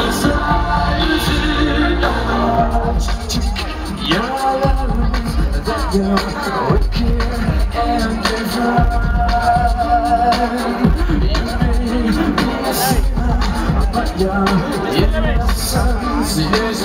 Your love that you're wicked and divine. You may be a sinner, but your innocence is